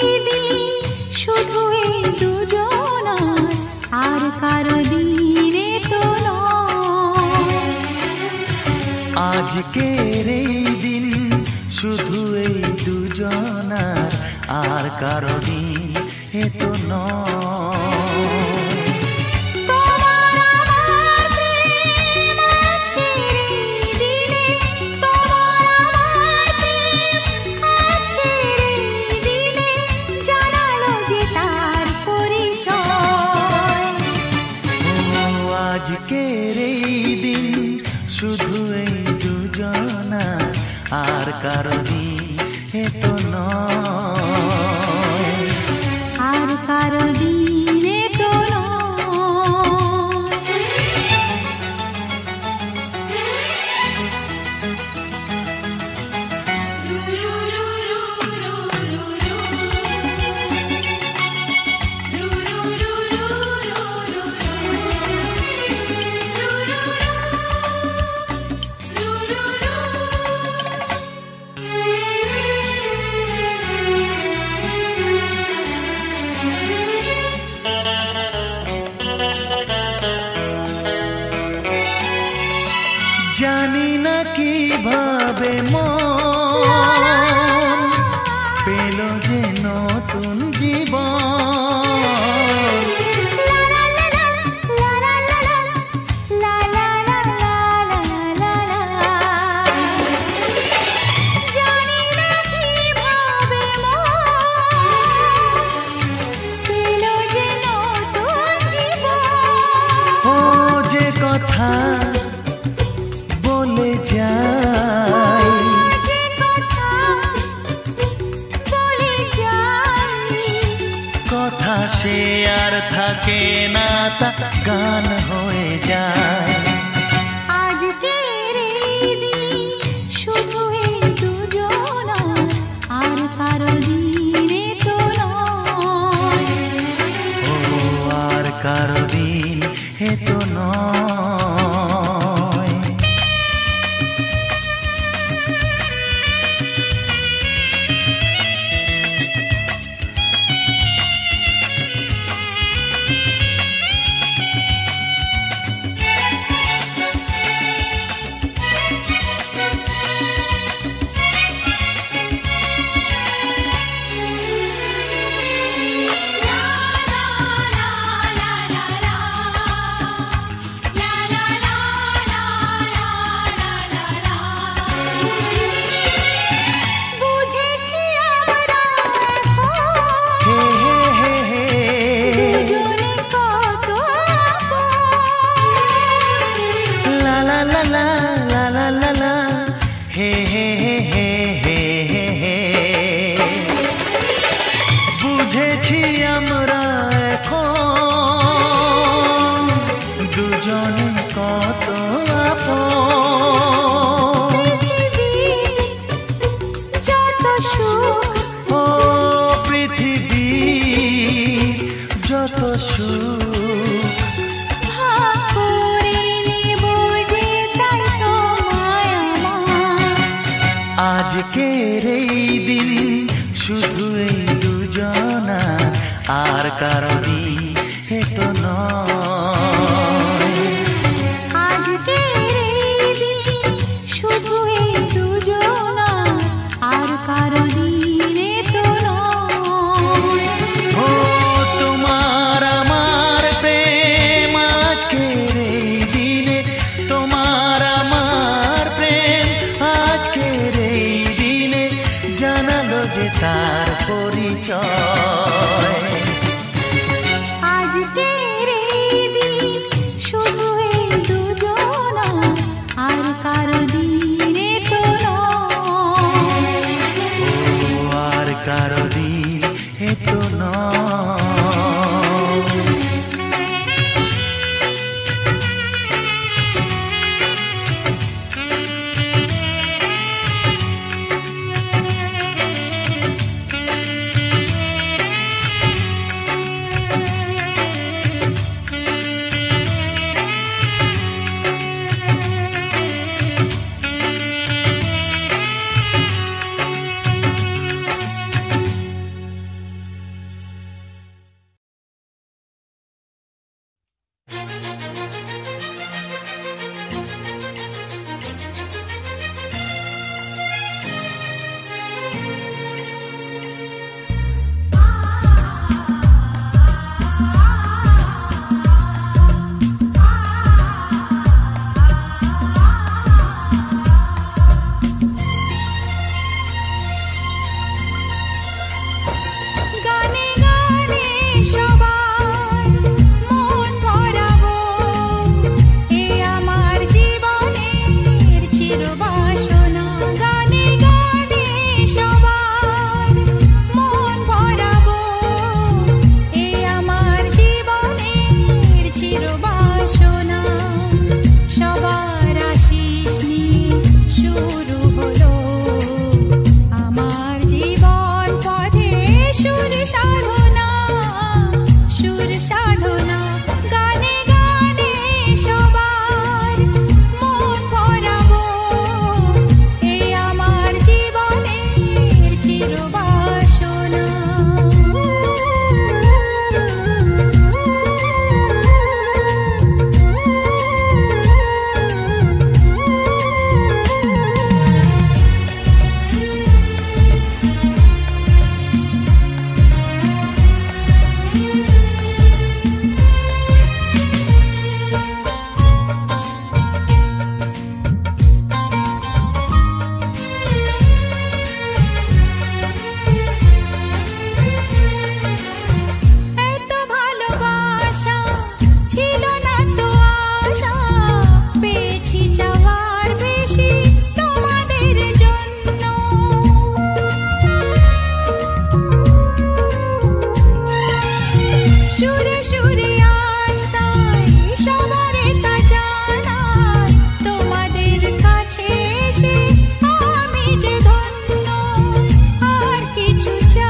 দিন শুধু এই দুজনার, আর কারো দিনে তো নয়। আজকের এই দিন শুধু এই দুজনার, আর কারো দিন এ তো নয়। আজকের এই দিন শুধু এই দুজনার, আর কারো দিন এ তো নয়, আর কারো দিনে তো জানি না কিভাবে মন পেল যে নতুন জীবন। ও যে কথা বলে যাই, কথা সে আর থাকে না, তা গান হয়ে যায়। আজকের এই দিন শুধু এই দুজনার, আর কারো দিনে তো নয়, ও আর কারো দিন এ তো নয়। বুঝেছি আমরা এখন দুজনে কত আপন। যত সুখ ও পৃথিবী যত সুখ, ভাগ করে নেব যে তাই তো মায়া। আজকের এই দিন শুধু এই দুজনা, আর কারো দিন এ তো নয়। আজকের এই দিন শুধু এই দুজনার, আর কারো দিনে তো নয়। ও তোমার আমার প্রেম আজকের এই দিনে, তোমার আমার প্রেম আজকের এই দিনে জানালো যে তার পরিচয়। আজকের এই দিন শুধু এই দুজনার, আর কারো দিনে তো নয়, ও আর কারো দিন এ তো নয়।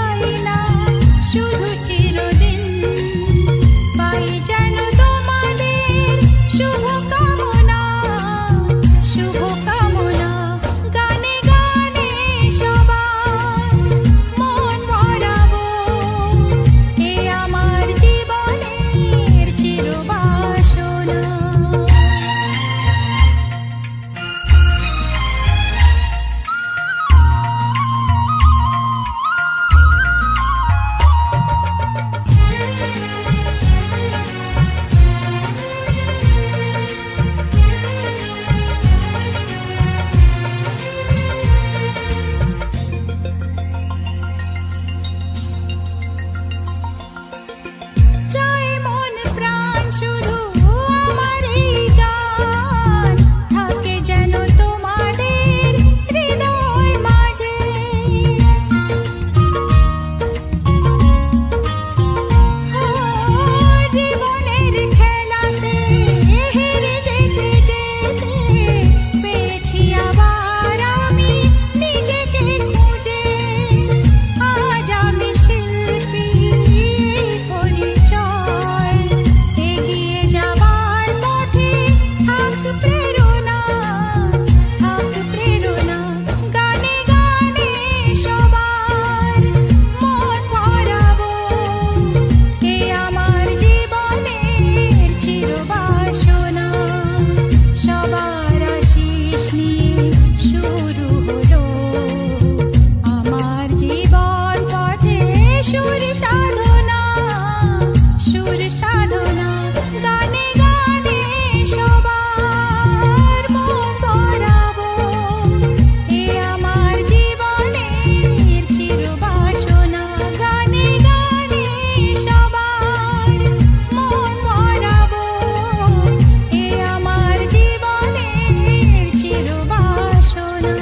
চাই না শুধু চিরদিন, পাই যেন তোমাদের শুভ কামনা, শুভ কামনা। গানে গানে সবার মন ভরাবো, এ আমার জীবনের চিরবাসনা। চাই মন প্রাণ শুধু আমার এই গান, থাকে যেন তোমাদের হৃদয় মাঝে। জীবনের খেলাতে হেরে যেতে যেতে পেয়েছি আবার আমি নিজেকে খুঁজে। আজ আমি শিল্পী পরিচয়, এগিয়ে যাবার পথে থাক প্রেরণা, থাক প্রেরণা। গানে গানে সবার মন ভরাবো, এ আমার জীবনের চিরবাসনা। সবার আশিস নিয়ে শুরু হলো আমার জীবন পথে সুর সাধনা, সুর সাধনা। গানে গানে সবার মন ভরাবো, এ আমার জীবনের চিরবাসনা। গানে গানে সবার মন ভরাবো, এ আমার জীবনের চিরবাসনা।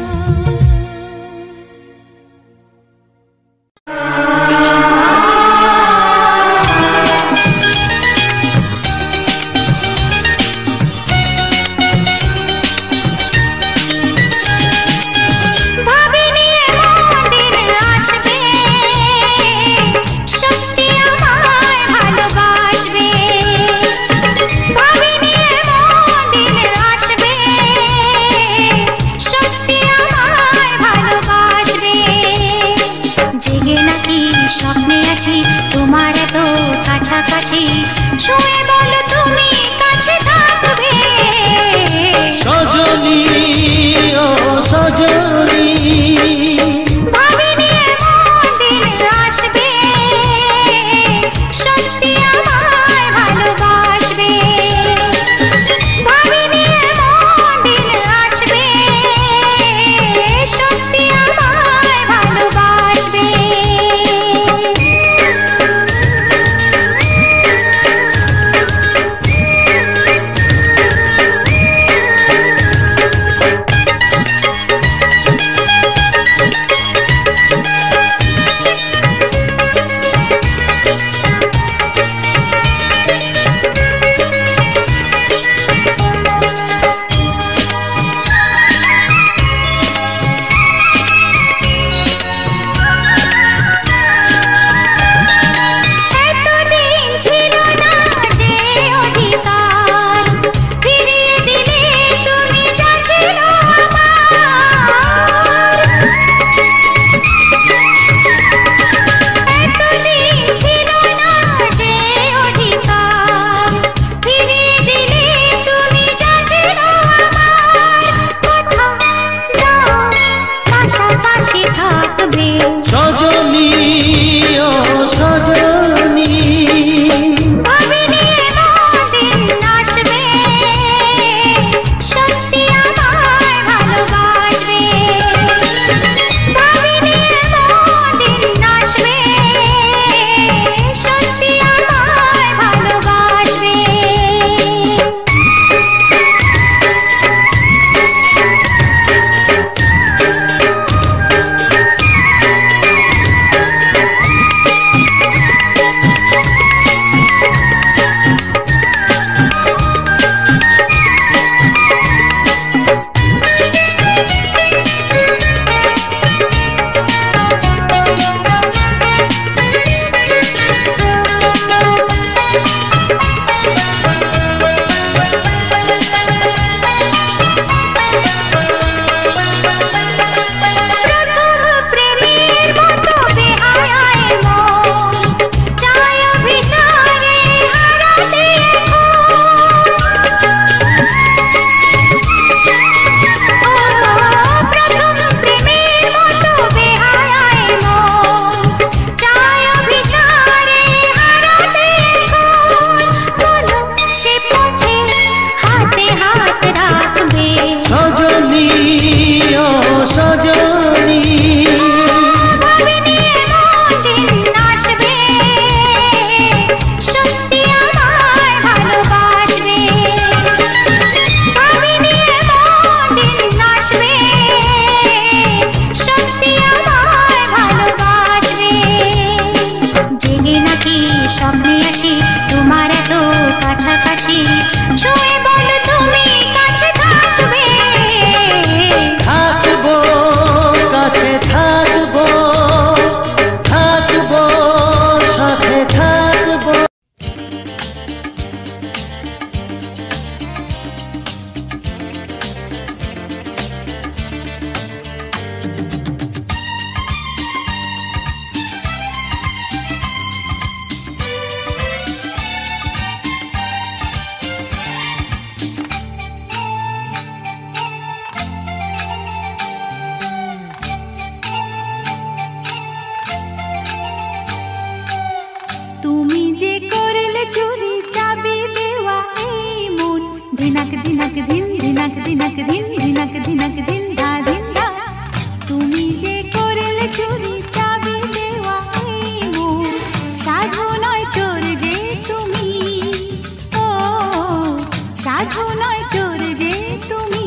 ভাবিনি এমন দিন আসবে, সত্যি আমায় ভালোবাসবে। ভাবিনি এমন দিন আসবে, সত্যি আমায় ভালোবাসবে। জেগে নাকি স্বপ্নে আছি তোমার এত কাছাকাছি, ছুঁয়ে বলো তুমি কাছে থাকবে। সজনী ও সজনী, ভাবিনি এমন দিন আসবে, সত্যি আমায় ভালোবাসবে। ভাবিনি এমন দিন আসবে, সত্যি আমায় ভালোবাসবে। কাছাকাছি ছুঁয়ে বলো তুমি কাছে থাকবে। থাকবো কাছে থাকবো, থাকবো সাথে থাকবো। তুমি যে করলে চুরি চাবি দেওয়া এই মন ধিনাক ধিনাক ধিন ধিনাক ধিনাক ধিন ধিনাক ধিনাক ধিন ধা ধিন ধা। তুমি যে করলে চুরি চাবি দেওয়া এই মন সাধু নয় চোর যে তুমি, ও সাধু নয় চোর যে তুমি।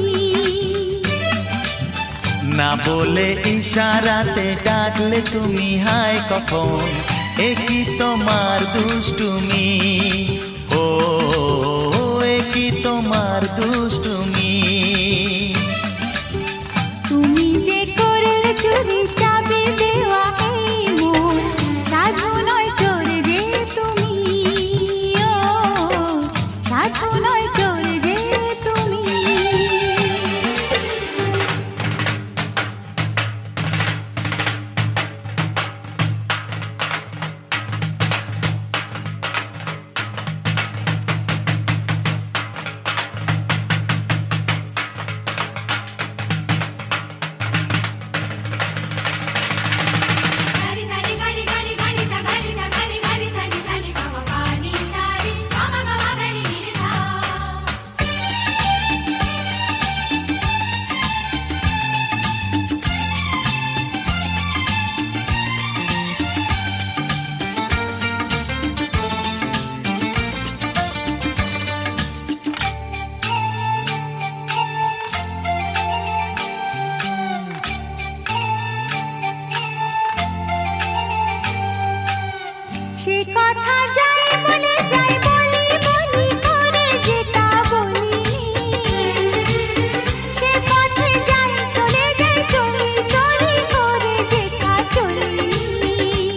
না বলে ইশারাতে ডাকলে তুমি হায় কখন, একই তোমার দুষ্টুমি, ও একই তোমার দুষ্টুমি। তুমি যে করলে চুরি চাবি দেওয়া এই মন সাধু নয় চোর যে তুমি, ও সাধু নয় চোর যে তুমি। सारी सारी गाड़ी गाड़ी गाड़ी सा गाड़ी सा गाड़ी गाड़ी सारी सारी मामा पानी सारी मामा मामा गाड़ी नीरे सा। সে কথা যাই বলে যাই বলি বলি করে যেটা বলিনি, সে পথে যাই চলে যাই চলি চলি করে যেটা চলিনি।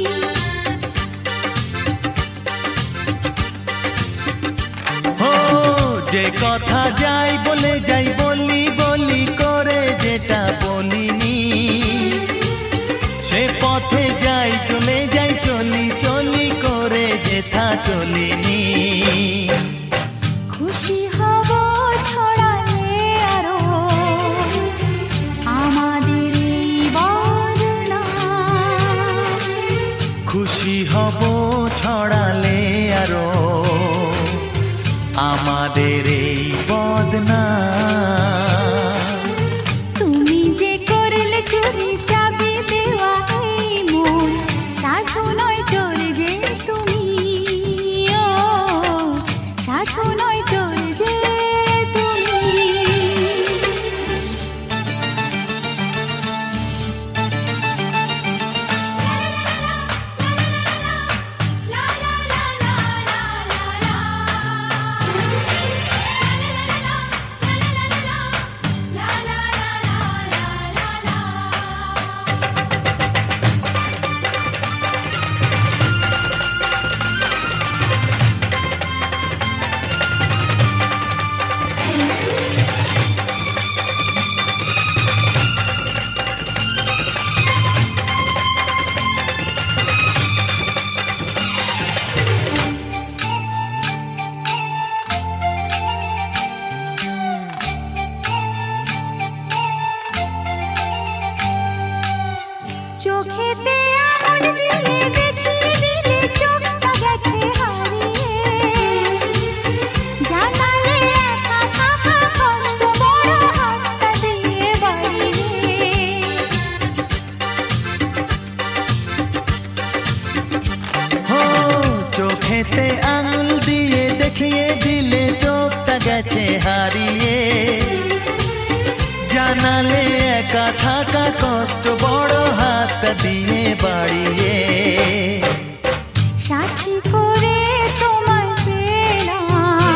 ও যে কথা যাই বলে যাই বলি বলি করে যেটা বলিনি, সে পথে যাই চলে যাই চলি চলি করে যেথা চলিনি। খুশি হব ছড়ালে আরো আমাদের এই বদনা, খুশি হব ছড়ালে আরো আমাদের এই বদনা। তুমি যে করলে চুরি চাবি দেওয়া এই মন সাধু নয় চোর যে তুমি, ও সাধু নয় চোর যে তুমি। ला ला ला ला ला ला ला। ला ला ला ला ला ला। চোখেতে আঙুল দিয়ে দেখিয়ে দিলে চোখটা গেছে হারিয়ে, জানালে একা থাকা কষ্ট বড় হাতটা দিয়ে বাড়িয়ে। ও চোখেতে আঙুল দিয়ে দেখিয়ে দিলে চোখটা গেছে হারিয়ে, জানালে একা থাকা কষ্ট বড় হাতটা দিয়ে বাড়িয়ে। সাথী করে তোমায় পেলাম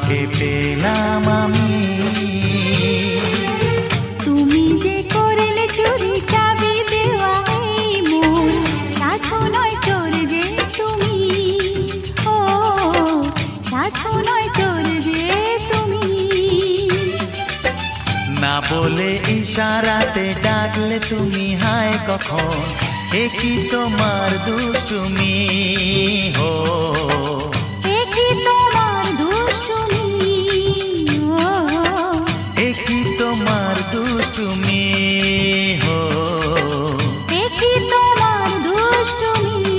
তোমাকে পেলাম আমি। তুমি যে করলে চুরি চাবি দেওয়া এই মন, সাধু নয় চোর যে তুমি, ও সাধু নয় চোর যে তুমি। না বলে ইশারাতে ডাকলে তুমি হায় কখন, এ কি তোমার দুষ্টুমি হো, এ কি তোমার দুষ্টুমি, ও এ কি তোমার দুষ্টুমি হো। এ কি তোমার দুষ্টুমি।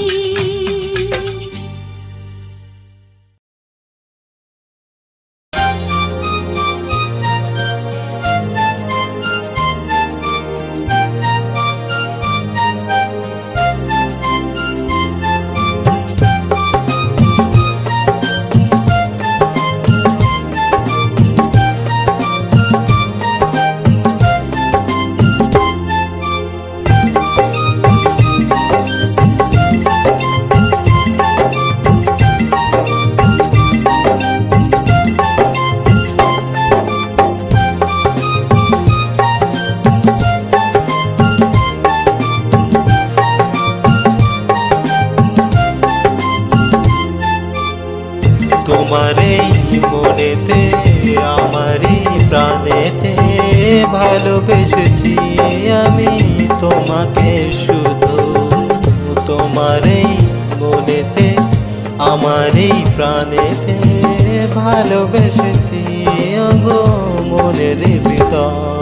তোমারই মনেতে আমারই প্রাণেতে ভালোবেসেছি আমি তোমাকে শুধু। তোমারই মনেতে আমারই প্রাণেতে ভালোবেসেছি গো মনের ভিতর।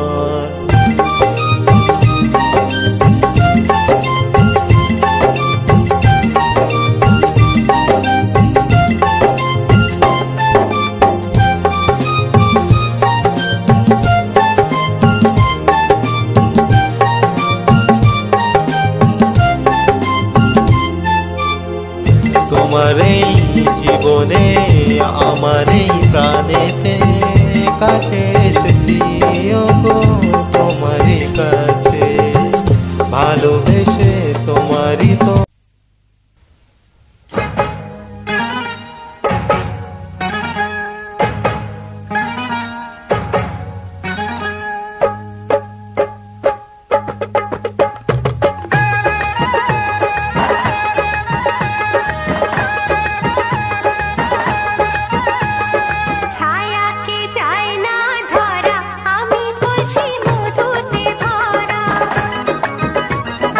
তোমার এই জীবনে আমার এই প্রাণেতে কাছে এসেছি গো তোমারই কাছে ভালোবেসে তোমারই তো। ছায়াকে যায় না ধরা, আমি খুশি মধুতে ভরা।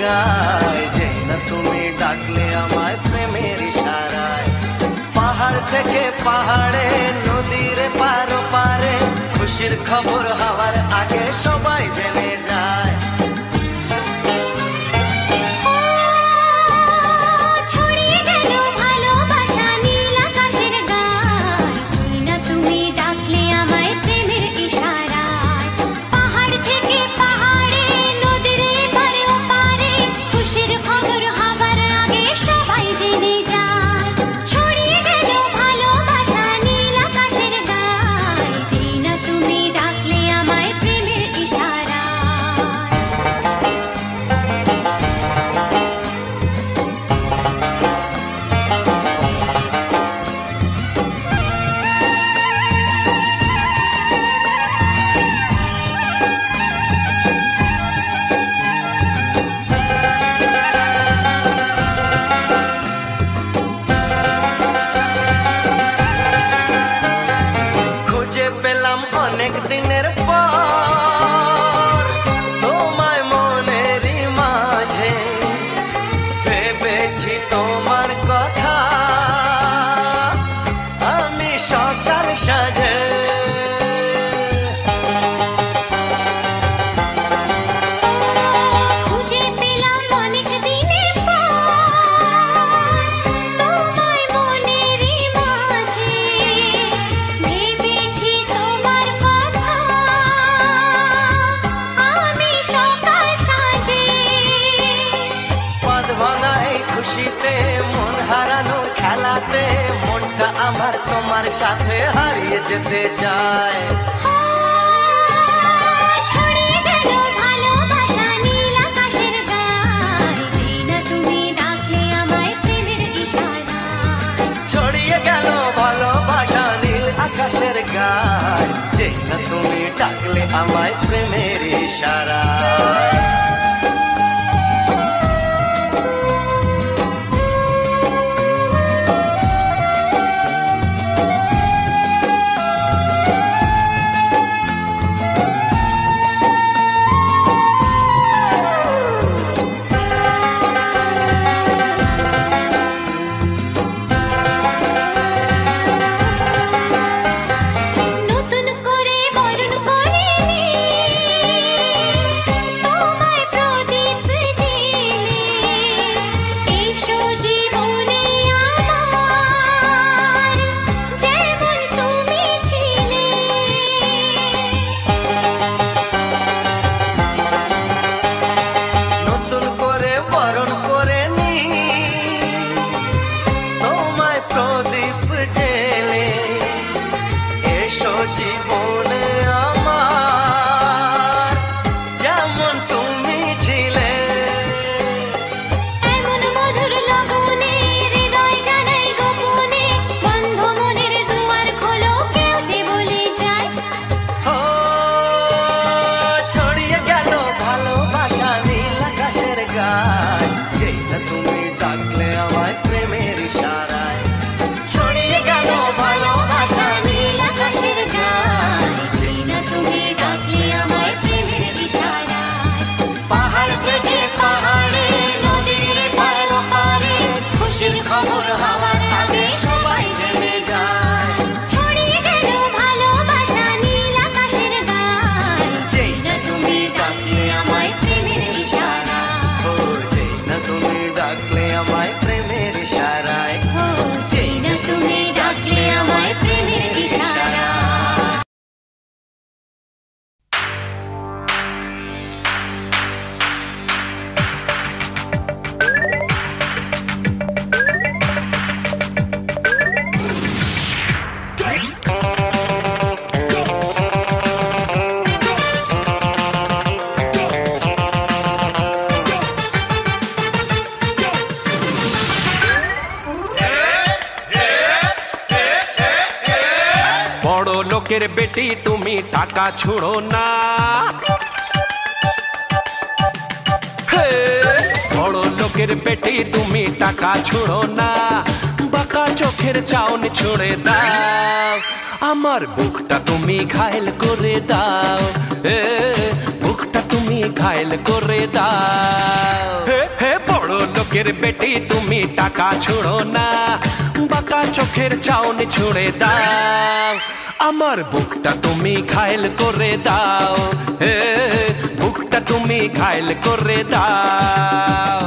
গায়, যেই না তুমি ডাকলে আমায় প্রেমের ইশারায়। পাহাড় থেকে পাহাড়ে, নদীর পারো পারে, খুশির খবর হওয়ার আগে সবাই জেনে যায়। অনেক দিনের পর তোমায় মনেরই মাঝে, ভেবেছি তোমার কথা আমি সকাল সাজে। খুশিতে মন হারানোর খেলাতে মনটা আমার তোমার সাথে হারিয়ে যেতে চায়। ছড়িয়ে গেল ভালোবাসা নীল আকাশের গায়, যেই না তুমি ডাকলে আমায় প্রেমের ইশারায়। ছড়িয়ে গেল ভালোবাসা নীল আকাশের গায়, যেই না তুমি ডাকলে আমায় প্রেমের ইশারায়। জীবনে আমার যেমন তুমি ছিলে, এমন মধুর লগনে হৃদয় জানাই গোপনে, বন্ধ মনের দুয়ার খোলো কেউ যে বলে যায়। ও ছড়িয়ে গেল ভালোবাসা নীল আকাশের গায়, যেই না তুমি ডাকলে আমায় প্রেমের ইশারায়। ছড়িয়ে গেল ভালোবাসা নীল আকাশের গায়, যেই না তুমি ডাকলে আমায় প্রেমের ইশারায়। পাহাড় থেকে পাহাড়ে, নদীর পার পারে, খুশির খবর হওয়ার আগে সবাই জেনে যায়। ছড়িয়ে গেল ভালোবাসা নীল আকাশের গায়, যেই না তুমি ডাকলে আমায় প্রেমের ইশারায়। ও যেই না তুমি ডাকলে আমায় প্রেমের ইশারায়, ও যেই না তুমি ডাকলে আমায় প্রেমের ইশারায়। বড় লোকের বেটি তুমি টাকা ছুঁড়ো না, বড় লোকের বেটি তুমি টাকা ছুঁড়ো না, বাঁকা চোখের চাউনি ছুঁড়ে দাও। আমার বুকটা তুমি ঘায়েল করে দাও, বুকটা তুমি ঘায়েল করে দাও। হে বড় লোকের বেটি তুমি টাকা ছুঁড়ো না, বাঁকা চোখের চাউনি ছুঁড়ে দাও। আমার বুকটা তুমি ঘায়েল করে দাও, বুকটা তুমি ঘায়েল করে দাও।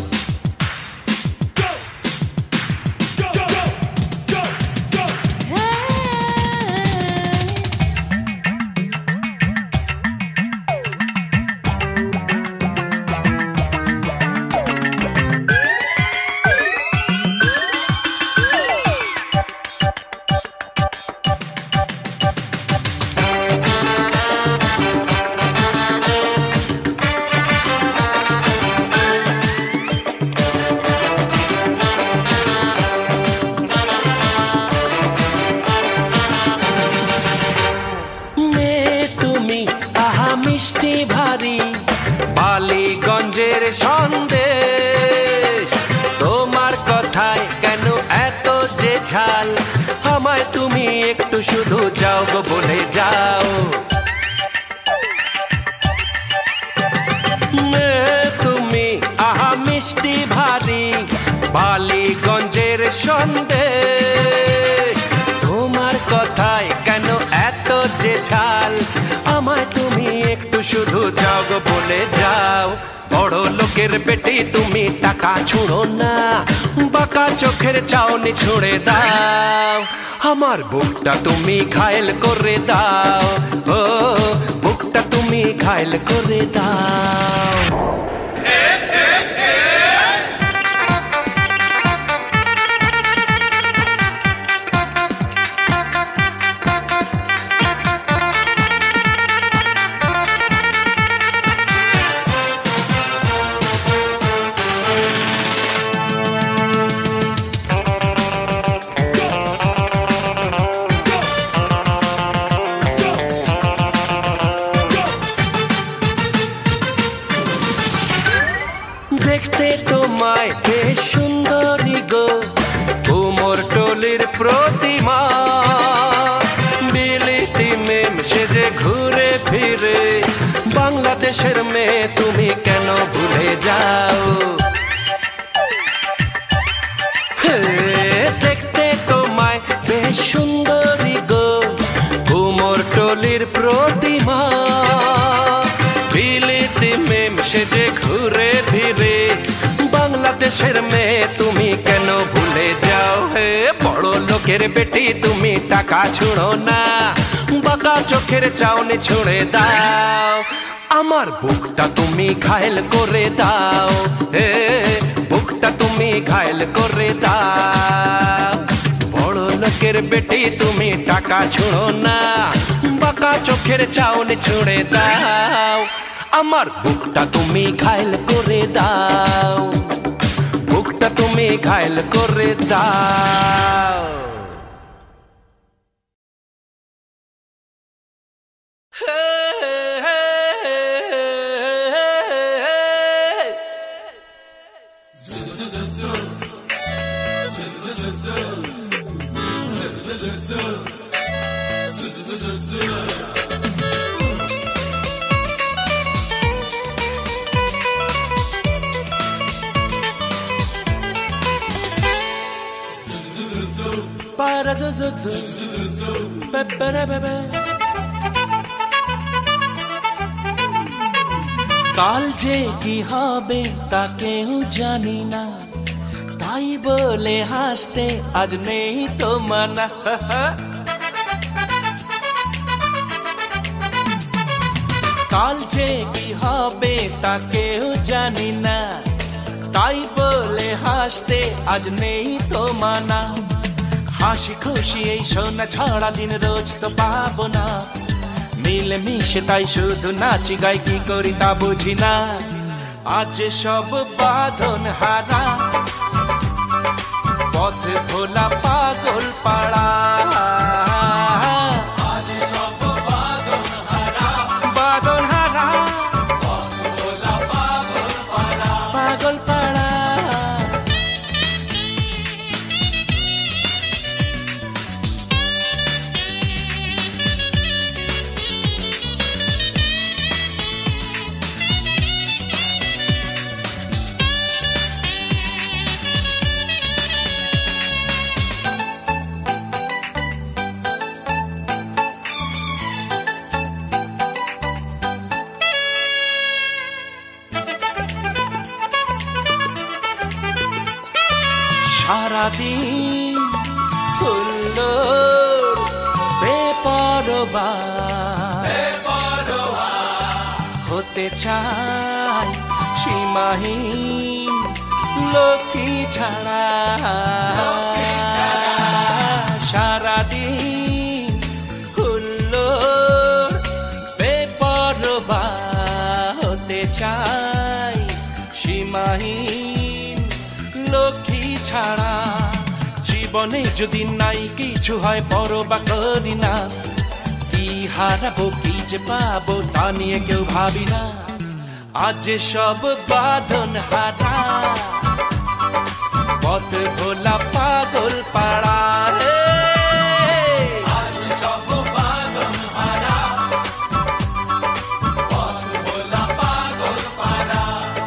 মিষ্টি ভারী বালিগঞ্জের সন্দেশ, তোমার কথায় কেন এত যে ঝাল, আমায় তুমি একটু শুধু যাও গো বলে যাও। তুমি আহা মিষ্টি ভারী বালিগঞ্জের সন্দেশ, তোমার কথায় কেন এত যে ঝাল, আমায় তুমি একটু শুধু যাও গো বলে যাও। বড় লোকের বেটি তুমি টাকা ছুঁড়ো না, বাঁকা চোখের চাউনি ছুঁড়ে দাও। আমার বুকটা তুমি ঘায়েল করে দাও, ও বুকটা তুমি ঘায়েল করে দাও। দেখতে তোমায় বেশ সুন্দরী গো, কুমোর টলির প্রতিমা, বিলিতি মেম সেজে ঘুরে ফিরে, বাংলাদেশের মেয়ে তুমি কেন ভুলে যাও। দেখতে তোমায় বেশ সুন্দরী গো, কুমোর টলির প্রতিমা, বিলিতি মেম সেজে ঘুরে ফিরে, বাংলাদেশের মেয়ে তুমি কেন ভুলে যাও। হে বড় লোকের বেটি তুমি টাকা ছুঁড়ো না, বাঁকা চোখের চাউনি ছুঁড়ে দাও। আমার বুকটা তুমি ঘায়েল করে দাও, হে বুকটা তুমি ঘায়েল করে দাও। বড় লোকের বেটি তুমি টাকা ছুঁড়ো না, বাঁকা চোখের চাউনি ছুঁড়ে দাও। আমার বুকটা তুমি ঘায়েল করে দাও, বুকটা তুমি ঘায়েল করে দাও। কাল যে কি হবে তা কেউ জানি না, তাই বলে হাসতে আজ নেই তো মানা। কাল যে কি হবে তা কেউ জানি না, তাই বলে হাসতে আজ নেই তো মানা। হাসি খুশি এই সোনা ছড়া দিন রোজ তো পাবো না, মিলে মিশে তাই শুধু নাচি গাই, কি করি তা বুঝি না। আজ সব বাঁধন হারা, পথ ভোলা পাগল পাড়া। আজ সব বাঁধন হারা, বাঁধন হারা, পথ ভোলা পাগল পাড়া, পাগল পাড়া। সারাদিন হুল্লোড় বেপরোয়া হতে চাই সীমাহীন লক্ষ্মী ছাড়া সারাদিন হুল্লোড় বেপরোয়া হতে চাই সীমাহীন লক্ষ্মী ছাড়া জীবনে যদি নাই কিছু হয় পরোয়া করি না কি হারাবো কি যে পাবো তা নিয়ে কেউ ভাবি না আজ সব বাঁধন হারা পথ ভোলা পাগল পাড়া আজ সব বাঁধন হারা পথ ভোলা পাগল পাড়া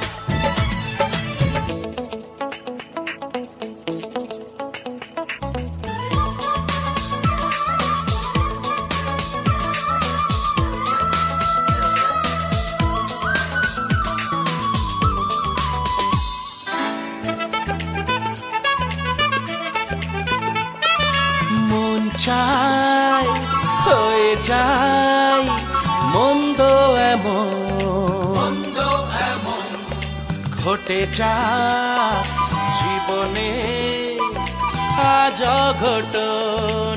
চাই হয়ে যাই মন্দ এমন ঘটে যা জীবনে আজ অঘটন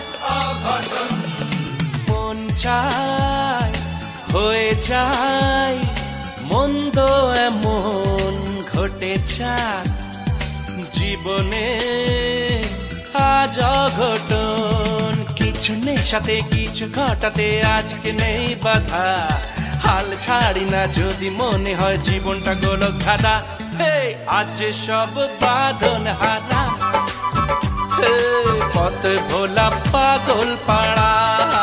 মন চাই হয়ে যাই মন্দ এমন ঘটে যা জীবনে আজ অঘটন কিছু নেই সাথে কিছু ঘটাতে আজকে নেই বাধা হাল ছাড়ি না যদি মনে হয় জীবনটা গোলক ধাঁধা আজ সব বাঁধন হারা পথ ভোলা পাগল পাড়া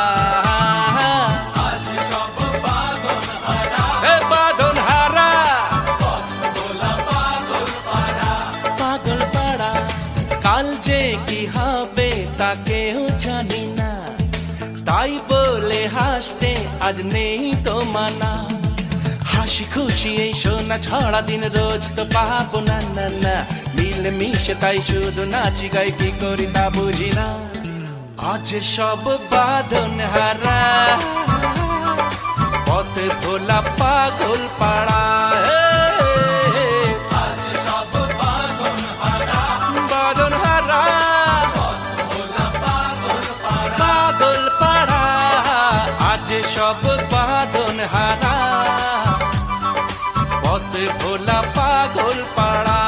আজ সব বাঁধন হারা বাঁধন হারা পথ ভোলা পাগল পাড়া পাগল পাড়া কাল যে কি হবে তা কেউ জানি না তাই বলে হাসতে আজ নেই তো মানা হাসি খুশি এই সোনা ছড়া দিন রোজ তো পাবো না না না মিলে মিশে তাই শুধু নাচি গাই কি করি তা বুঝি না আজ সব বাঁধন হারা পথ ভোলা পাগল পাড়া আজ সব বাঁধন হারা বাঁধন হারা পাগল পাড়া আজ সব বাঁধন হারা পথ ভোলা পাগল পাড়া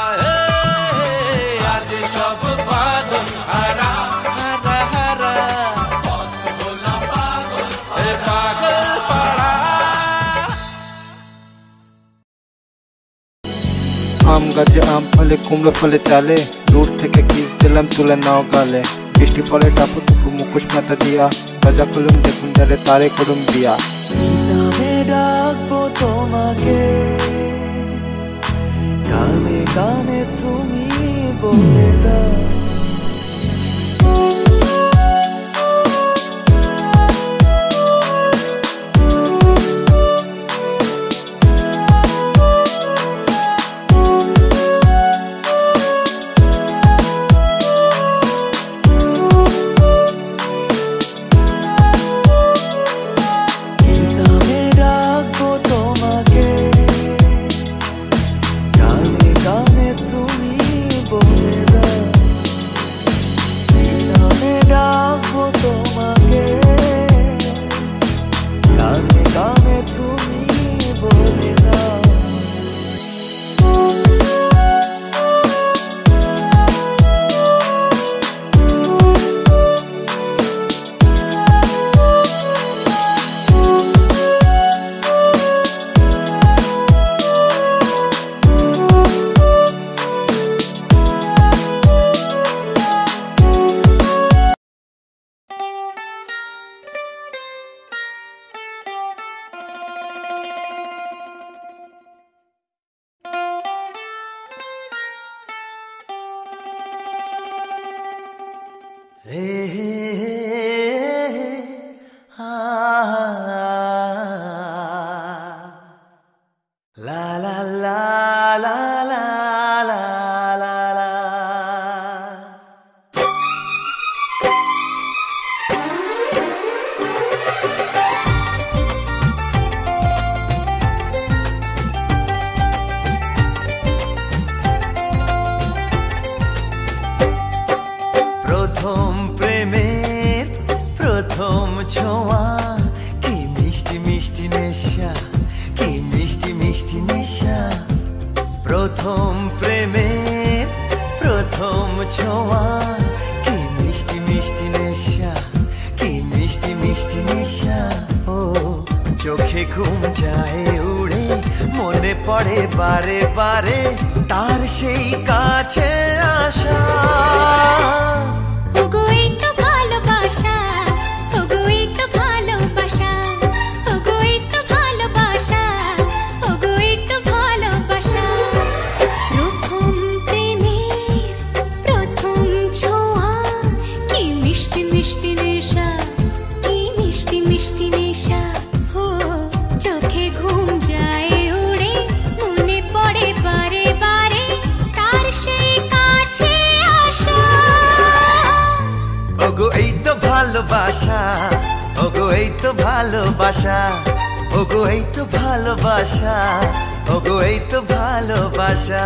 আজ সব বাঁধন হারা হারা হারা পথ ভোলা পাগল পাগল পাড়া আম গাছে আম ফলে কুমড়ো ফলে চালে দূর থেকে কি দিলাম তুলে নাও গালে বৃষ্টি পড়ে টাপু টুপু মুখোশ মাথা দিয়া রাজা কলম দেখুন যারে তারে করুম দিয়া নামে ডাকবো তোমাকে কানে কানে তুমি বলে দাও La la la la la la la la ছোঁয়া কি মিষ্টি মিষ্টি নেশা কি মিষ্টি মিষ্টি নেশা প্রথম প্রেমের প্রথম ছোঁয়া কি মিষ্টি মিষ্টি নেশা কি মিষ্টি মিষ্টি নেশা ও চোখে ঘুম যায় উড়ে মনে পড়ে বারে বারে তার সেই কাছে আসা ওগো এই তো ভালোবাসা ওগো এই তো ভালোবাসা ওগো এই তো ভালোবাসা ওগো এই তো ভালোবাসা প্রথম প্রেমের প্রথম ছোঁয়া কি মিষ্টি মিষ্টি নেশা কি মিষ্টি মিষ্টি নেশা ও চোখে ঘুম যায় উড়ে মনে পড়ে বারে বারে তার সেই কাছে আসা ওগো এই তো ভালোবাসা ওগো এই তো ভালোবাসা ওগো এই তো ভালোবাসা ওগো এই তো ভালোবাসা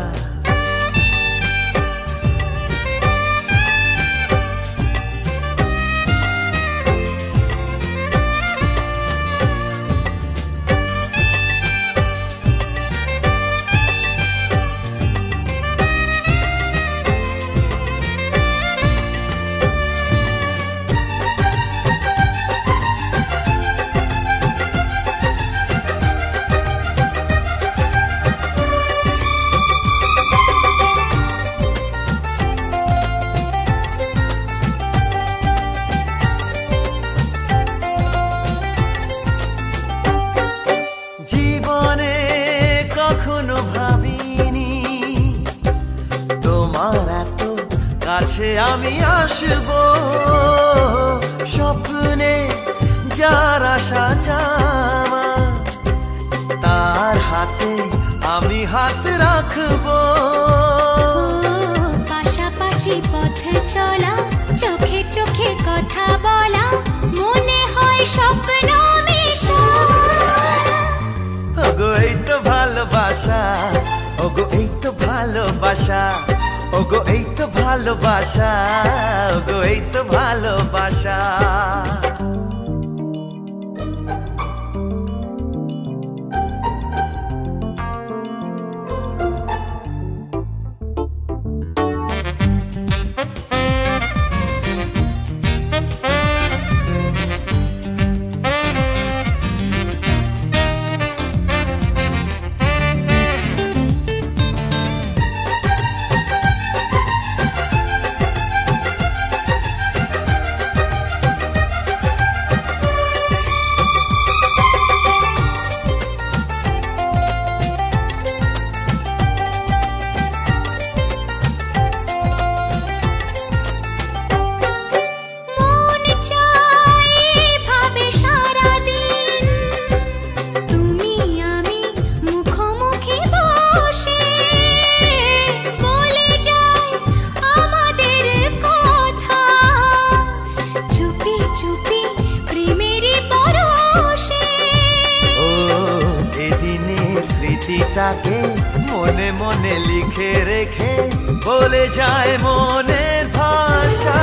জীবনে কখনো ভাবিনি তোমার এত কাছে আমি আসব স্বপ্নে যার আশা চাওয়া তার হাতে আমি হাত রাখবো পাশাপাশি পথে চলা চোখে চোখে কথা বলা মনে হয় স্বপ্ন মেশা ওগো এই তো ভালোবাসা ওগো এই তো ভালোবাসা ওগো এই তো ভালোবাসা ওগো এই তো ভালোবাসা স্মৃতিটাকে মনে মনে লিখে রেখে বলে যায় মনের ভাষা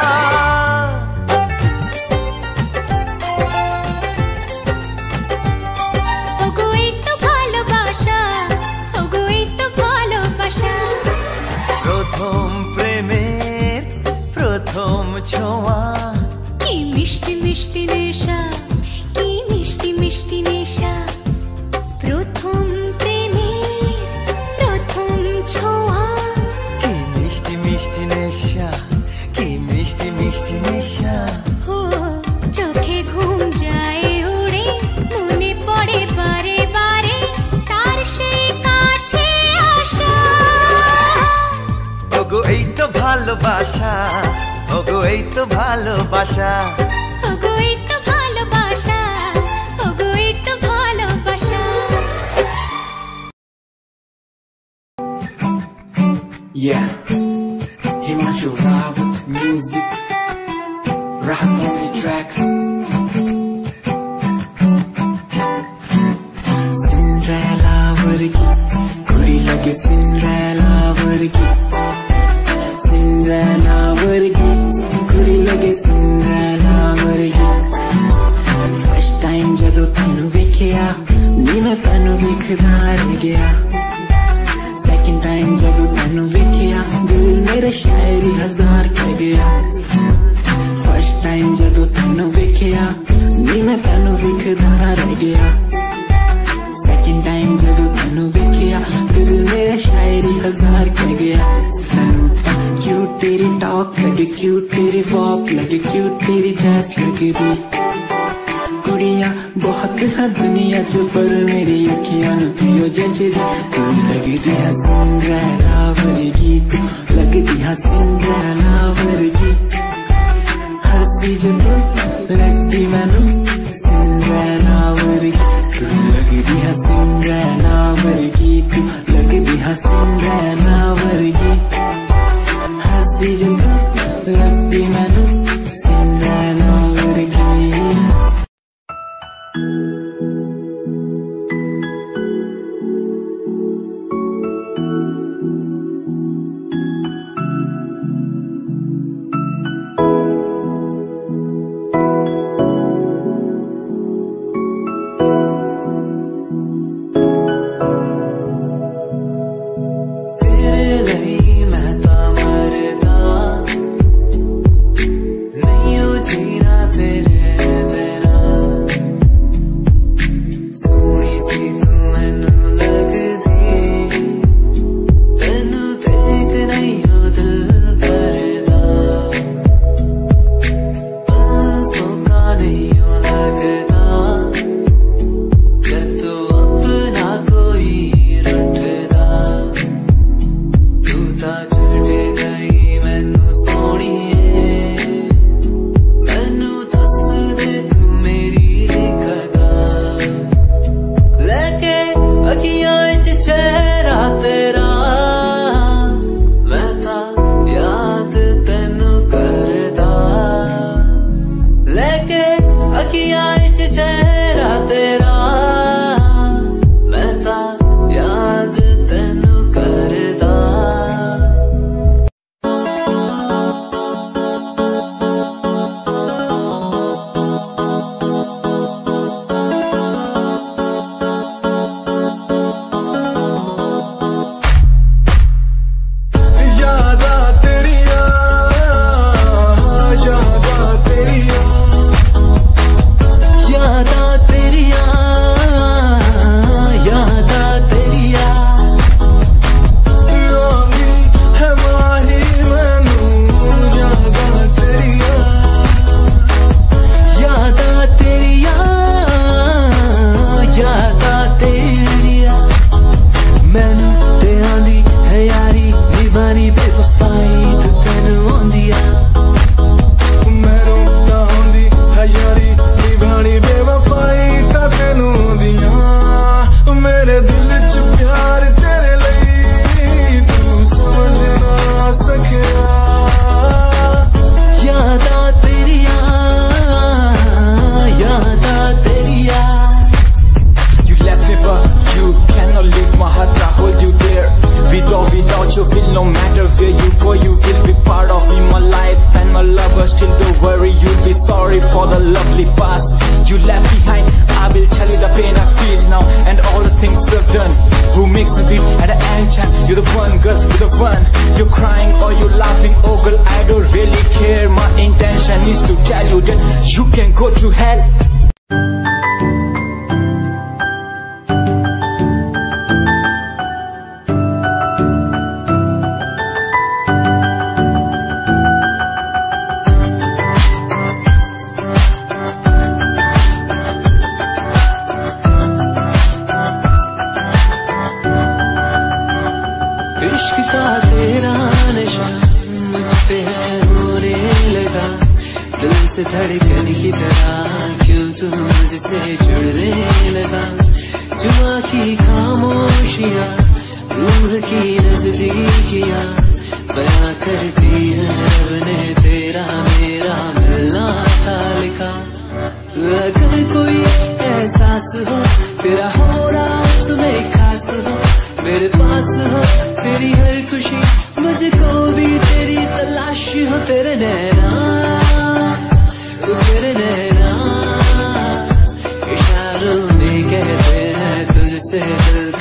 ওগো এই তো ভালোবাসা ওগো এই তো ভালোবাসা প্রথম প্রেমের প্রথম ছোঁয়া কি মিষ্টি মিষ্টি নেশা কি মিষ্টি মিষ্টি নেশা প্রথম প্রেমের প্রথম ছোঁয়া কি মিষ্টি মিষ্টি নেশা কি মিষ্টি মিষ্টি নেশা ও চোখে ঘুম যায় উড়ে মনে পড়ে বারে বারে তার সেই কাছে আসা ওগো এই তো ভালোবাসা ওগো এই তো ভালোবাসা ওগো এই তো ভালোবাসা ওগো এই তো ভালোবাসা Yeah, Himanshu Rao music, rock on the track. Cinderella vargi, kuri lage Cinderella vargi. Cinderella vargi, kuri lage Cinderella vargi. विखदा रह गया सेकंड टाइम जब तैनू वेखिया दिल मेरा शायरी हजार कह गया फर्स्ट टाइम जब तैनू वेखिया नी मैं तैनू विखदा रह गया सेकंड टाइम जब तैनू वेखिया दिल मेरा शायरी हजार कह गया तैनू क्यूट तेरी टॉक लगे क्यूट तेरी वॉक लगे क्यूट तेरी ड्रेस लगे दी कुड़िया बहुत है दुनिया च पर मेरी अखियां थियो जजदी तू लगदी है सिंड्रेला वर्गी तू लगदी है सिंड्रेला वर्गी हंसदी जो तू लगदी मैनू सिंड्रेला वर्गी तू लगदी है सिंड्रेला वर्गी तू लगदी है सिंड्रेला वर्गी हंसदी जो तू लगदी मैनू सिंड्रेला वर्गी Sorry for the lovely past you left behind. I will tell you the pain I feel now and all the things you've done. Who makes a beat at the end time? You're the one, girl, you're the one. You're crying or you're laughing, oh girl, I don't really care. My intention is to tell you that you can go to hell. इश्क का तेरा नशा मुझ पे है होने लगा, दिल से धड़कन की तरह क्यों तू मुझसे जुड़ने लगा। जुआ की खामोशियाँ रूह की नजदीकियाँ बयां करती है रब ने तेरा मेरा मिलना था लिखा। अगर कोई एहसास हो तेरा हो रहा सुबह खास हो, मेरे पास हो तेरी हर खुशी, मुझको भी तेरी तलाश हो। तेरे नैना इशारों में कहते हैं तुझसे दिल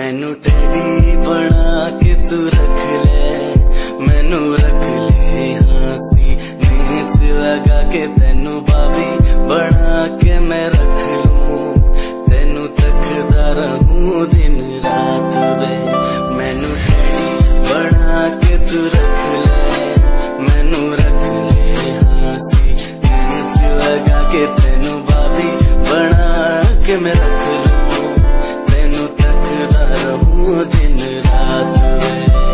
मैनू टेडी बना के तू रख ले, मैनू रख ले हंसी नीच लगा के, तेनू भाभी बना के मैं रख लूं, तेनू तकदा रहूं दिन रात वे। मैनू टेडी बना के तू रख ले, मैनू रख ले हंसी नीच लगा के, तेनू भाभी बना के मैं रख लूं, तेनू तकदा रहूं दिन रात वे।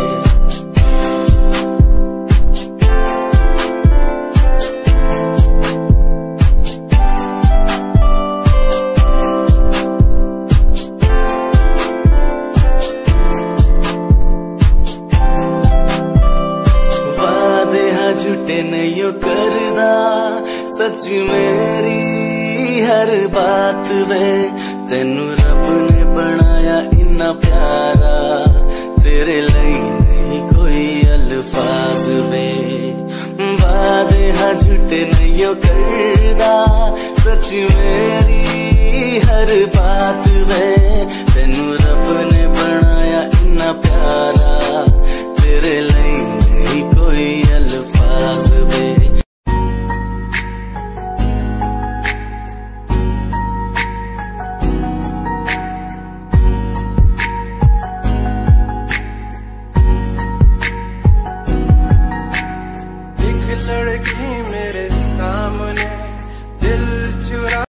झूठे नहीं करदा सच मेरी हर बात वे, तेनू रब ने बनाया इन्ना प्यारा, तेरे लिए नहीं कोई अल्फाज वे। वादे हाँ झूठे नहीं करदा सच मेरी हर बात वे, तेनू